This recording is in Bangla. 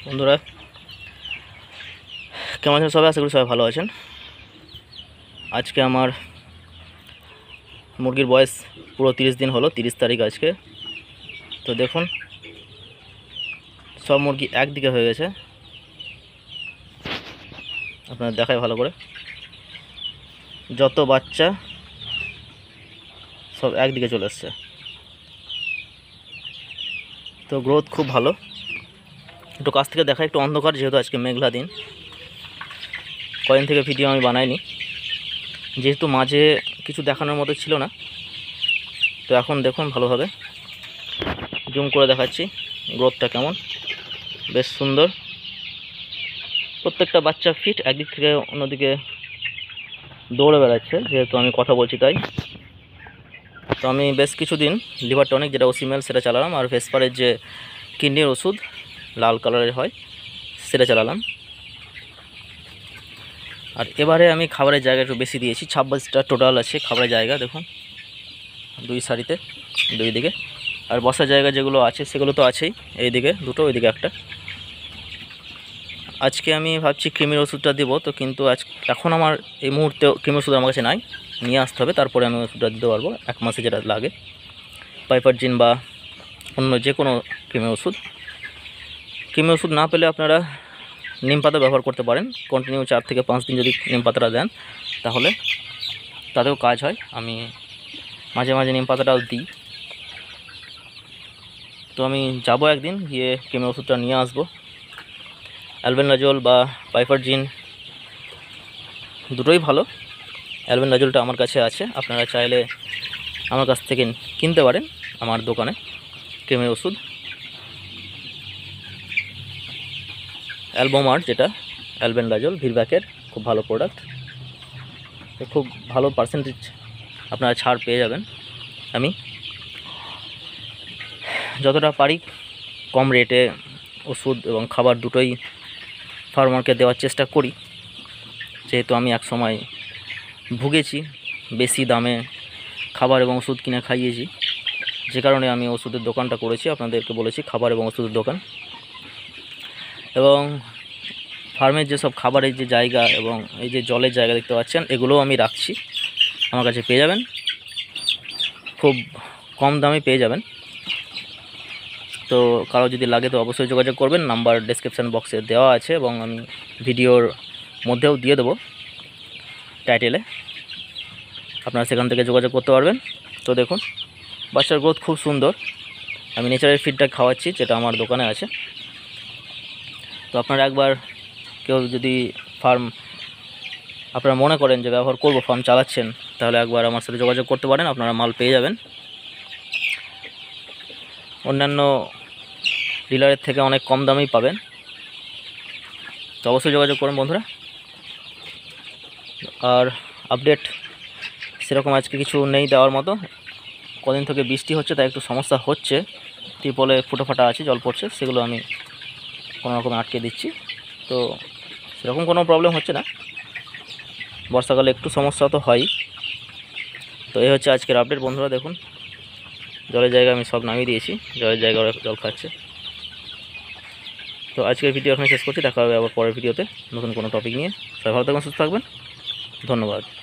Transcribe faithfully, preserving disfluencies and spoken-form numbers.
বন্ধুরা কেমন আছেন সবাই? আশা করি সবাই ভালো আছেন। আজকে আমার মুরগির বয়স পুরো তিরিশ দিন হলো, তিরিশ তারিখ আজকে। তো দেখুন সব মুরগি একদিকে হয়ে গেছে, আপনারা দেখায় ভালো করে। যত বাচ্চা সব একদিকে চলে এসছে, তো গ্রোথ খুব ভালো। একটু কাছ থেকে দেখা, একটু অন্ধকার যেহেতু আজকে মেঘলা দিন, কয়েকদিন থেকে ভিডিও আমি বানাইনি, যেহেতু মাঝে কিছু দেখানোর মতো ছিল না। তো এখন দেখুন ভালোভাবে জুম করে দেখাচ্ছি গ্রোথটা কেমন, বেশ সুন্দর। প্রত্যেকটা বাচ্চা ফিট, একদিক থেকে অন্যদিকে দৌড়ে বেড়াচ্ছে, যেহেতু আমি কথা বলছি তাই। তো আমি বেশ কিছুদিন লিভার টনিক, যেটা ওসিমেল, সেটা চালালাম, আর ভেসপারের যে কিডনির ওষুধ লাল কালারের হয় সেটা চালালাম। আর এবারে আমি খাবারের জায়গা একটু বেশি দিয়েছি, ছাব্বিশটা টোটাল আছে খাবারের জায়গা। দেখুন দুই সারিতে দুই দিকে, আর বসার জায়গা যেগুলো আছে সেগুলো তো আছেই, এইদিকে দুটো ওইদিকে একটা। আজকে আমি ভাবছি কৃমির ওষুধটা দেবো, তো কিন্তু আজ এখন আমার এই মুহূর্তে কৃমির ওষুধ আমার কাছে নাই, নিয়ে আসতে হবে, তারপরে আমি ওষুধটা দিতে পারবো এক মাসে যেটা লাগে। পাইপারজিন বা অন্য যে কোনো কৃমির ওষুধ। কৃমির ওষুধ না পেলে আপনারা নিম পাতা ব্যবহার করতে পারেন। কন্টিনিউ চার থেকে পাঁচ দিন যদি নিম পাতাটা দেন তাহলে তাতেও কাজ হয়। আমি মাঝে মাঝে নিম পাতাটাও দিই। তো আমি যাব একদিন, গিয়ে কৃমির ওষুধটা নিয়ে আসবো। অ্যালবেন্ডাজোল বা পাইপারজিন দুটোই ভালো। অ্যালবেন্ডাজোলটা আমার কাছে আছে, আপনারা চাইলে আমার কাছ থেকে কিনতে পারেন আমার দোকানে কৃমির ওষুধ। অ্যালবোমার যেটা অ্যালবেন্ডাজোল ভিরব্যাকের খুব ভালো প্রোডাক্ট, খুব ভালো পার্সেন্টেজ আপনারা ছাড় পেয়ে যাবেন। আমি যতটা পারি কম রেটে ওষুধ এবং খাবার দুটোই ফার্মারকে দেওয়ার চেষ্টা করি, যেহেতু আমি এক সময় ভুগেছি, বেশি দামে খাবার এবং ওষুধ কিনে খাইয়েছি, যে কারণে আমি ওষুধের দোকানটা করেছি। আপনাদেরকে বলেছি খাবার এবং ওষুধের দোকান। এবং ফার্মের যেসব খাবারের যে জায়গা এবং এই যে জলের জায়গা দেখতে পাচ্ছেন, এগুলোও আমি রাখছি, আমার কাছে পেয়ে যাবেন, খুব কম দামে পেয়ে যাবেন। তো কারো যদি লাগে তো অবশ্যই যোগাযোগ করবেন, নাম্বার ডেসক্রিপশান বক্সে দেওয়া আছে এবং আমি ভিডিওর মধ্যেও দিয়ে দেবো টাইটেলে, আপনারা সেখান থেকে যোগাযোগ করতে পারবেন। তো দেখুন বাচ্চার গ্রোথ খুব সুন্দর। আমি নেচারের ফিডটা খাওয়াচ্ছি, যেটা আমার দোকানে আছে। তো আপনারা একবার কেউ যদি ফার্ম আপনারা মনে করেন যে ব্যবহার করব, ফার্ম চালাচ্ছেন, তাহলে একবার আমার সাথে যোগাযোগ করতে পারেন, আপনারা মাল পেয়ে যাবেন। অন্যান্য ডিলারের থেকে অনেক কম দামেই পাবেন। তো অবশ্যই যোগাযোগ করুন বন্ধুরা। আর আপডেট সেরকম আজকে কিছু নেই দেওয়ার মতো। কদিন থেকে বৃষ্টি হচ্ছে, তাই একটু সমস্যা হচ্ছে। টিপলে ফুটো ফাটা আছে, জল পড়ছে, সেগুলো আমি কোনো রকমে আটকে দিচ্ছি। তো সেরকম কোনো প্রবলেম হচ্ছে না। বর্ষাকালে একটু সমস্যা তো হয়ই। তো এই হচ্ছে আজকের আপডেট বন্ধুরা। দেখুন জলের জায়গা আমি সব নামিয়ে দিয়েছি, জলের জায়গা ওরা জল খাচ্ছে। তো আজকের ভিডিও এখানে শেষ করছি, দেখা হবে আবার পরের ভিডিওতে নতুন কোনো টপিক নিয়ে। সবাই ভালো থাকবেন, সুস্থ থাকবেন, ধন্যবাদ।